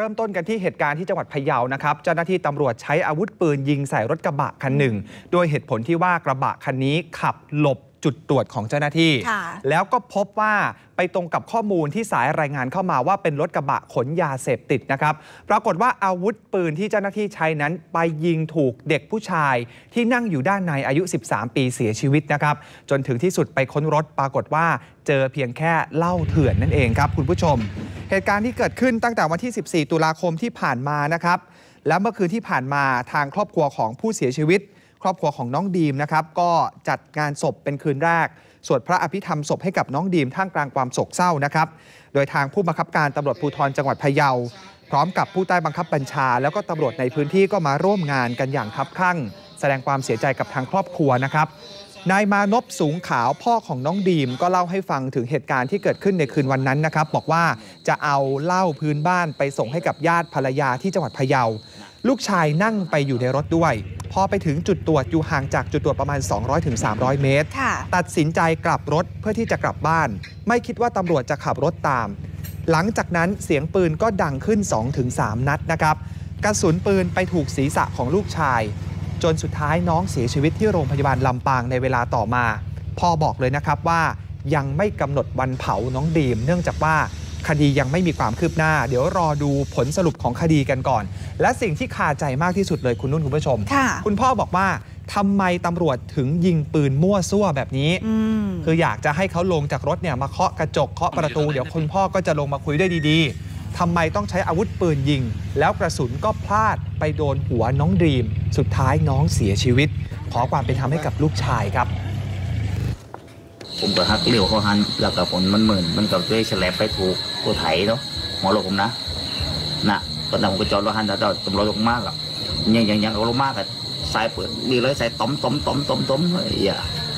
ริ่มต้นกันที่เหตุการณ์ที่จังหวัดพะเยานะครับเจ้าหน้าที่ตำรวจใช้อาวุธปืนยิงใส่รถกระบะคันหนึ่งโดยเหตุผลที่ว่ากระบะคันนี้ขับหลบจุดตรวจของเจ้าหน้าที่แล้วก็พบว่าไปตรงกับข้อมูลที่สายรายงานเข้ามาว่าเป็นรถกระบะขนยาเสพติดนะครับปรากฏว่าอาวุธปืนที่เจ้าหน้าที่ใช้นั้นไปยิงถูกเด็กผู้ชายที่นั่งอยู่ด้านในอายุ13 ปีเสียชีวิตนะครับจนถึงที่สุดไปค้นรถปรากฏว่าเจอเพียงแค่เหล้าเถื่อนนั่นเองครับคุณผู้ชมเหตุการณ์ที่เกิดขึ้นตั้งแต่วันที่14 ตุลาคมที่ผ่านมานะครับแล้วเมื่อคืนที่ผ่านมาทางครอบครัวของผู้เสียชีวิตครอบครัวของน้องดีมนะครับก็จัดงานศพเป็นคืนแรกสวดพระอภิธรรมศพให้กับน้องดีมท่ามกลางความโศกเศร้านะครับโดยทางผู้บังคับการตำรวจภูธรจังหวัดพะเยาพร้อมกับผู้ใต้บังคับบัญชาแล้วก็ตำรวจในพื้นที่ก็มาร่วมงานกันอย่างคับคั่งแสดงความเสียใจกับทางครอบครัวนะครับนายมานพสูงขาวพ่อของน้องดีมก็เล่าให้ฟังถึงเหตุการณ์ที่เกิดขึ้นในคืนวันนั้นนะครับบอกว่าจะเอาเหล้าพื้นบ้านไปส่งให้กับญาติภรรยาที่จังหวัดพะเยาลูกชายนั่งไปอยู่ในรถด้วยพอไปถึงจุดตรวจอยู่ห่างจากจุดตรวจประมาณ 200-300 เมตรตัดสินใจกลับรถเพื่อที่จะกลับบ้านไม่คิดว่าตำรวจจะขับรถตามหลังจากนั้นเสียงปืนก็ดังขึ้น 2-3 นัดนะครับกระสุนปืนไปถูกศีรษะของลูกชายจนสุดท้ายน้องเสียชีวิตที่โรงพยาบาลลำปางในเวลาต่อมาพ่อบอกเลยนะครับว่ายังไม่กำหนดวันเผาน้องดีมเนื่องจากว่าคดียังไม่มีความคืบหน้าเดี๋ยวรอดูผลสรุปของคดีกันก่อนและสิ่งที่คาใจมากที่สุดเลยคุณนุ่นคุณผู้ชมคุณพ่อบอกว่าทำไมตำรวจถึงยิงปืนมั่วซั่วแบบนี้คืออยากจะให้เขาลงจากรถเนี่ยมาเคาะกระจกเคาะประตูเดี๋ยวคุณพ่อก็จะลงมาคุยได้ดีๆทำไมต้องใช้อาวุธปืนยิงแล้วกระสุนก็พลาดไปโดนหัวน้องดีมสุดท้ายน้องเสียชีวิตขอความเป็นธรรมให้กับลูกชายครับผมก็ฮักเลี้ยวเขาหันแล้วกับผมมันเหมือนมันกับด้วยฉลับไปถูกตัวไถเนาะหัวรถผมนะตอนนั้นผมก็จอดรถหันแต่ตำรวจลงมากอ่ะยังเอาลงมากอ่ะสายเปิดมีเลยสายต้มอย่า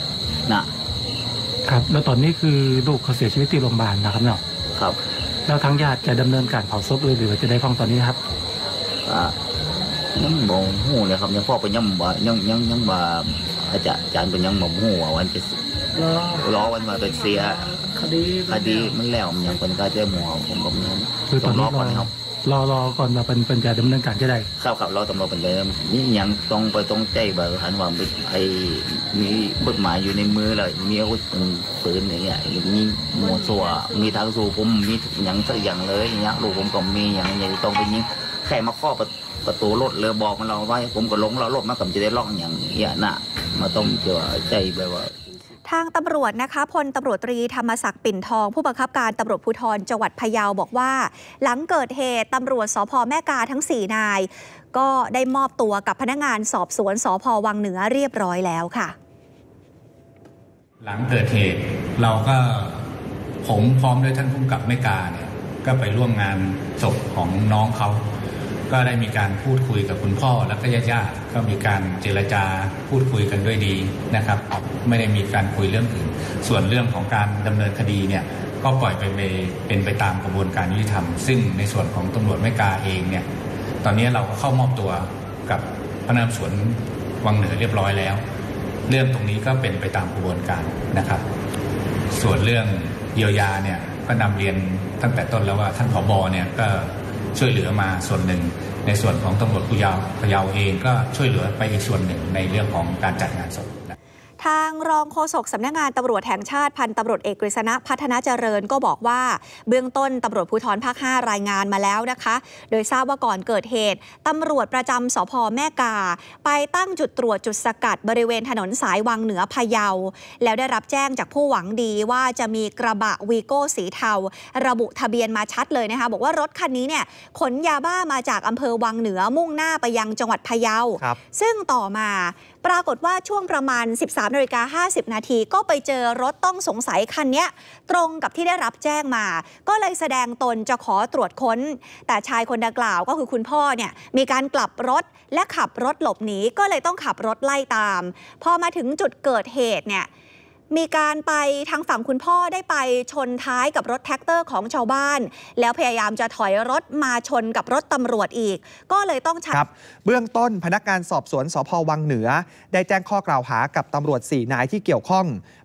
ครับแล้วตอนนี้คือลูกเขาเสียชีวิตที่โรงพยาบาลนะครับเนาะครับแล้วทางญาติจะดำเนินการเผาศพเลยหรือจะได้ฟังตอนนี้ครับยังบ่หูเลยครับยังพ่อเป็นยังบ่ยังบ่อาจารย์เป็นยังบ่หูวันจะรอวันมาเป็นเสียคดีมันแล้วยังเป็นการแจ้งหมอผมก็คือตอนนี้รอก่อนมาเป็นจะดำเนินการจะได้ครับรอตำรวจเป็นเลยนี่ยังต้องใจแบบหันว่ามีกฎหมายอยู่ในมือเลยมีอาวุธปืนอย่างเงี้ยมีหมวดสัวมีทางสู่ผมมีอย่างสักอย่างเลยอย่างเงี้ยลูกผมก็มีอย่างต้องไปยิงแค่มาข้อประตูรถเลยบอกมันเราไว้ผมก็ลงเรารถมากับจะได้ล่องอย่างเงี้ยมาต้องเจอใจแบบว่าทางตำรวจนะคะพลตำรวจตรีธรรมศักดิ์ปิ่นทองผู้บังคับการตำรวจภูธรจังหวัดพะเยาบอกว่าหลังเกิดเหตุตำรวจสภ.แม่กาทั้ง4 นายก็ได้มอบตัวกับพนักงานสอบสวนสภ.วังเหนือเรียบร้อยแล้วค่ะหลังเกิดเหตุเราก็ผมพร้อมด้วยท่านผู้กำกับแม่กาเนี่ยก็ไปร่วมงานศพของน้องเขาก็ได้มีการพูดคุยกับคุณพ่อและก็ญาติก็มีการเจรจาพูดคุยกันด้วยดีนะครับไม่ได้มีการคุยเรื่องอื่นส่วนเรื่องของการดำเนินคดีเนี่ยก็ปล่อยเป็นไปตามกระบวนการยุติธรรมซึ่งในส่วนของตำรวจแม่กาเองเนี่ยตอนนี้เราก็เข้ามอบตัวกับพนักงานสวนวังเหนือเรียบร้อยแล้วเรื่องตรงนี้ก็เป็นไปตามกระบวนการนะครับส่วนเรื่องเยียวยาเนี่ยก็นำเรียนตั้งแต่ต้นแล้วว่าท่านผบ.เนี่ยก็ช่วยเหลือมาส่วนหนึ่งในส่วนของตำรวจพะเยาเองก็ช่วยเหลือไปอีกส่วนหนึ่งในเรื่องของการจัดงานศพทางรองโฆษกสำนักงานตำรวจแห่งชาติพันตำรวจเอกกฤษณะพัฒนาเจริญก็บอกว่าเบื้องต้นตำรวจภูธรภาค 5รายงานมาแล้วนะคะโดยทราบว่าก่อนเกิดเหตุตำรวจประจำสภ.แม่กาไปตั้งจุดตรวจจุดสกัดบริเวณถนนสายวังเหนือพะเยาแล้วได้รับแจ้งจากผู้หวังดีว่าจะมีกระบะวีโก้สีเทาระบุทะเบียนมาชัดเลยนะคะบอกว่ารถคันนี้เนี่ยขนยาบ้ามาจากอำเภอวังเหนือมุ่งหน้าไปยังจังหวัดพะเยาซึ่งต่อมาปรากฏว่าช่วงประมาณ 13:50 นาทีก็ไปเจอรถต้องสงสัยคันนี้ตรงกับที่ได้รับแจ้งมาก็เลยแสดงตนจะขอตรวจค้นแต่ชายคนดังกล่าวก็คือคุณพ่อเนี่ยมีการกลับรถและขับรถหลบหนีก็เลยต้องขับรถไล่ตามพอมาถึงจุดเกิดเหตุเนี่ยมีการไปทางฝั่งคุณพ่อได้ไปชนท้ายกับรถแท็กเตอร์ของชาวบ้านแล้วพยายามจะถอยรถมาชนกับรถตำรวจอีกก็เลยต้องใช้เบื้องต้นพนักงานสอบสวนสภ.วังเหนือได้แจ้งข้อกล่าวหากับตำรวจ4 นายที่เกี่ยวข้อง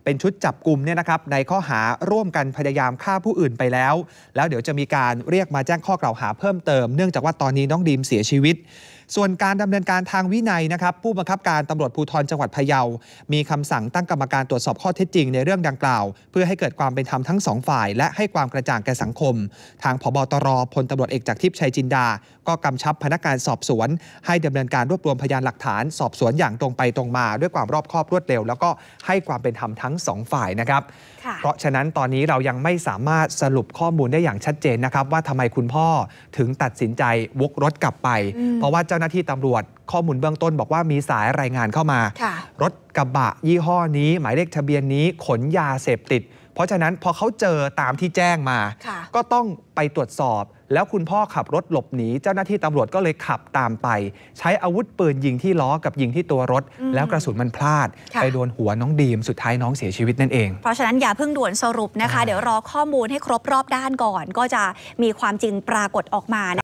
เป็นชุดจับกุมเนี่ยนะครับในข้อหาร่วมกันพยายามฆ่าผู้อื่นไปแล้วเดี๋ยวจะมีการเรียกมาแจ้งข้อกล่าวหาเพิ่มเติมเนื่องจากว่าตอนนี้น้องดีมเสียชีวิตส่วนการดำเนินการทางวินัยนะครับผู้บังคับการตำรวจภูธรจังหวัดพะเยามีคำสั่งตั้งกรรมการตรวจสอบข้อเท็จจริงในเรื่องดังกล่าวเพื่อให้เกิดความเป็นธรรมทั้ง2 ฝ่ายและให้ความกระจ่างแก่สังคมทางผบ.ตร.พลตำรวจเอกจากทิพย์ชัยจินดาก็กำชับพนักงานสอบสวนให้ดำเนินการรวบรวมพยานหลักฐานสอบสวนอย่างตรงไปตรงมาด้วยความรอบคอบรวดเร็วแล้วก็ให้ความเป็นธรรมทั้ง2 ฝ่ายนะครับเพราะฉะนั้นตอนนี้เรายังไม่สามารถสรุปข้อมูลได้อย่างชัดเจนนะครับว่าทำไมคุณพ่อถึงตัดสินใจวกรถกลับไปเพราะว่าเจ้าหน้าที่ตำรวจข้อมูลเบื้องต้นบอกว่ามีสายรายงานเข้ามารถกระบะยี่ห้อนี้หมายเลขทะเบียนนี้ขนยาเสพติดเพราะฉะนั้นพอเขาเจอตามที่แจ้งมาก็ต้องไปตรวจสอบแล้วคุณพ่อขับรถหลบหนีเจ้าหน้าที่ตำรวจก็เลยขับตามไปใช้อาวุธปืนยิงที่ล้อกับยิงที่ตัวรถแล้วกระสุนมันพลาดไปโดนหัวน้องดีมสุดท้ายน้องเสียชีวิตนั่นเองเพราะฉะนั้นอย่าเพิ่งด่วนสรุปนะคะเดี๋ยวรอข้อมูลให้ครบรอบด้านก่อนก็จะมีความจริงปรากฏออกมา